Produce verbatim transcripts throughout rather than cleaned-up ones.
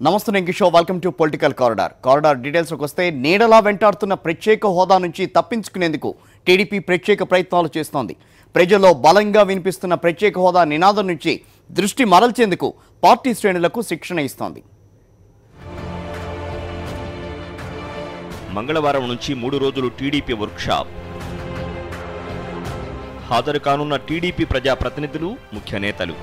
నమస్తే నేను Kishore welcome to political corridor corridor డీటెయిల్స్కి వస్తే నీడలా వెంటాడుతున్న ప్రత్యేక హోదా నుంచి తప్పించుకునేందుకు టీడీపీ ప్రత్యేక ప్రయత్నాలు చేస్తోంది. ప్రజల్లో బలంగా వినిపిస్తున్న ప్రత్యేక హోదా నినాదం నుంచి దృష్టి మరల్చేందుకు పార్టీ శ్రేణులకు శిక్షణ ఇస్తోంది. మంగళవారం నుంచి మూడు రోజులు టీడీపీ వర్క్షాప్. హాజరు కానున్న టీడీపీ ప్రజాప్రతినిధులు, ముఖ్య నేతలు.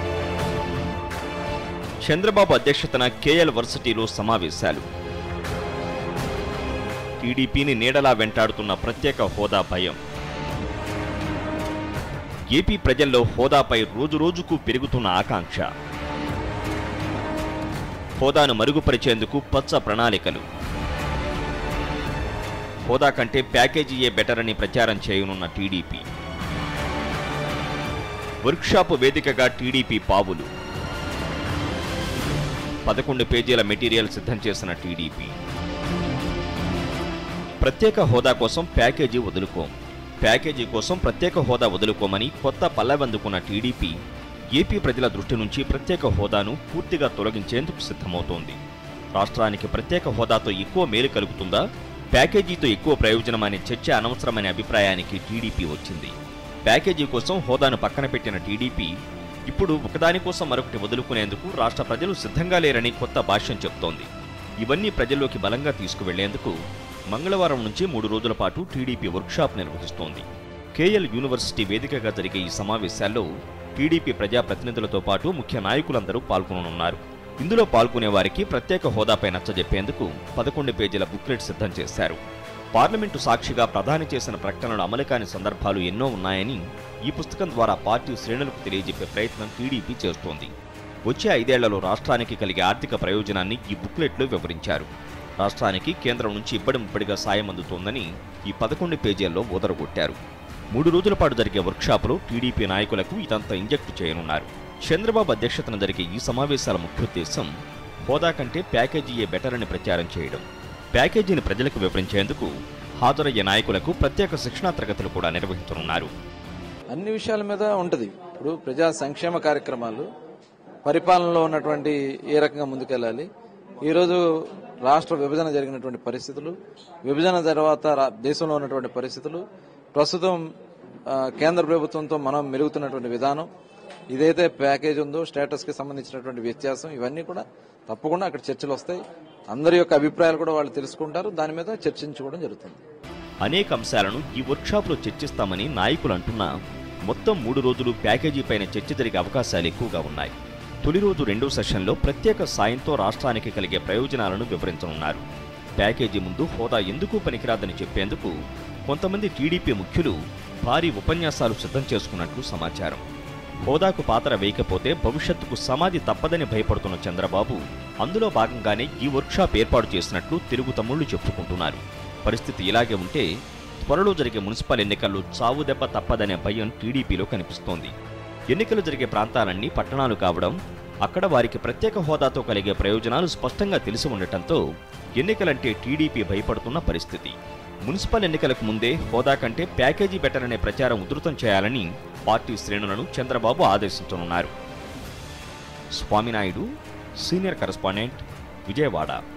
చంద్రబాబు అధ్యక్షతన కేఎల్ వర్సిటీలో సమావేశాలు. టీడీపీని నీడలా వెంటాడుతున్న ప్రత్యేక హోదా భయం. ఏపీ ప్రజల్లో హోదాపై రోజురోజుకు పెరుగుతున్న ఆకాంక్ష. హోదాను మరుగుపరిచేందుకు పచ్చ ప్రణాళికలు. హోదా కంటే ప్యాకేజీయే బెటర్ అని ప్రచారం చేయనున్న టీడీపీ. వర్క్షాప్ వేదికగా టీడీపీ పావులు. పదకొండు పేజీల మెటీరియల్ సిద్ధం చేసిన టీడీపీ. ప్రత్యేక హోదా కోసం ప్యాకేజీ వదులుకోం, ప్యాకేజీ కోసం ప్రత్యేక హోదా వదులుకోమని కొత్త పల్లవందుకున్న టీడీపీ ఏపీ ప్రజల దృష్టి నుంచి ప్రత్యేక హోదాను పూర్తిగా తొలగించేందుకు సిద్ధమవుతోంది. రాష్ట్రానికి ప్రత్యేక హోదాతో ఎక్కువ మేలు కలుగుతుందా, ప్యాకేజీతో ఎక్కువ ప్రయోజనం అనే చర్చ అనవసరమనే అభిప్రాయానికి టీడీపీ వచ్చింది. ప్యాకేజీ కోసం హోదాను పక్కన పెట్టిన టీడీపీ ఇప్పుడు ఒకదానికోసం మరొకటి వదులుకునేందుకు రాష్ట్ర ప్రజలు సిద్ధంగా లేరని కొత్త భాష్యం చెబుతోంది. ఇవన్నీ ప్రజల్లోకి బలంగా తీసుకువెళ్లేందుకు మంగళవారం నుంచి మూడు రోజుల పాటు టీడీపీ వర్క్షాప్ నిర్వహిస్తోంది. కేఎల్ యూనివర్సిటీ వేదికగా జరిగే ఈ సమావేశాల్లో టీడీపీ ప్రజాప్రతినిధులతో పాటు ముఖ్య నాయకులందరూ పాల్గొననున్నారు. ఇందులో పాల్గొనే వారికి ప్రత్యేక హోదాపై నచ్చజెప్పేందుకు పదకొండు పేజీల బుక్లెట్ సిద్ధం చేశారు. పార్లమెంటు సాక్షిగా ప్రధాని చేసిన ప్రకటనలు అమలు కాని సందర్భాలు ఎన్నో ఉన్నాయని ఈ పుస్తకం ద్వారా పార్టీ శ్రేణులకు తెలియజెప్పే ప్రయత్నం టీడీపీ చేస్తోంది. వచ్చే ఐదేళ్లలో రాష్ట్రానికి కలిగే ఆర్థిక ప్రయోజనాన్ని ఈ బుక్లెట్లో వివరించారు. రాష్ట్రానికి కేంద్రం నుంచి ఇబ్బడిముబ్బడిగా సాయం అందుతోందని ఈ పదకొండు పేజీల్లో ఊదరగొట్టారు. మూడు రోజుల పాటు జరిగే వర్క్షాపులో టీడీపీ నాయకులకు ఇదంతా ఇంజెక్ట్ చేయనున్నారు. చంద్రబాబు అధ్యక్షతన జరిగే ఈ సమావేశాల ముఖ్యోద్దేశం హోదా కంటే ప్యాకేజీయే బెటర్ అని ప్రచారం చేయడం. ప్యాకేజీని ప్రజలకు వివరించేందుకు హాజరయ్యే నాయకులకు ప్రత్యేక శిక్షణా తరగతులు కూడా నిర్వహించనున్నారు. అన్ని విషయాల మీద ఉంటుంది. ఇప్పుడు ప్రజా సంక్షేమ కార్యక్రమాలు, పరిపాలనలో ఉన్నటువంటి ఏ రకంగా ముందుకెళ్లాలి, ఈరోజు రాష్ట్ర విభజన జరిగినటువంటి పరిస్థితులు, విభజన తర్వాత దేశంలో ఉన్నటువంటి పరిస్థితులు, ప్రస్తుతం కేంద్ర ప్రభుత్వంతో మనం మెరుగుతున్నటువంటి విధానం, ఇదైతే ప్యాకేజ్ ఉందో స్టేటస్ కి సంబంధించినటువంటి వ్యత్యాసం, ఇవన్నీ కూడా తప్పకుండా అక్కడ చర్చలు వస్తాయి. అందరి యొక్క అభిప్రాయాలు కూడా వాళ్ళు తెలుసుకుంటారు. దాని మీద చర్చించుకోవడం జరుగుతుంది. అనేక అంశాలను ఈ వర్క్షాప్లో చర్చిస్తామని నాయకులు అంటున్నా మొత్తం మూడు రోజులు ప్యాకేజీపైన చర్చ జరిగే అవకాశాలు ఎక్కువగా ఉన్నాయి. తొలి రోజు రెండో సెషన్లో ప్రత్యేక సాయంతో రాష్ట్రానికి కలిగే ప్రయోజనాలను వివరించనున్నారు. ప్యాకేజీ ముందు హోదా ఎందుకు పనికిరాదని చెప్పేందుకు కొంతమంది టీడీపీ ముఖ్యులు భారీ ఉపన్యాసాలు సిద్ధం చేసుకున్నట్లు సమాచారం. హోదాకు పాత్ర వేయకపోతే భవిష్యత్తుకు సమాధి తప్పదని భయపడుతున్న చంద్రబాబు అందులో భాగంగానే ఈ వర్క్షాప్ ఏర్పాటు చేసినట్లు తెలుగు తమ్ముళ్లు చెప్పుకుంటున్నారు. పరిస్థితి ఇలాగే ఉంటే త్వరలో జరిగే మున్సిపల్ ఎన్నికల్లో చావు దెబ్బ తప్పదనే భయం టీడీపీలో కనిపిస్తోంది. ఎన్నికలు జరిగే ప్రాంతాలన్నీ పట్టణాలు కావడం, అక్కడ వారికి ప్రత్యేక హోదాతో కలిగే ప్రయోజనాలు స్పష్టంగా తెలిసి ఉండటంతో ఎన్నికలంటే టీడీపీ భయపడుతున్న పరిస్థితి. మున్సిపల్ ఎన్నికలకు ముందే హోదా కంటే ప్యాకేజీ బెటర్ అనే ప్రచారం ఉధృతం చేయాలని పార్టీ శ్రేణులను చంద్రబాబు ఆదేశించనున్నారు. Swaminaidu, senior correspondent, Vijayawada.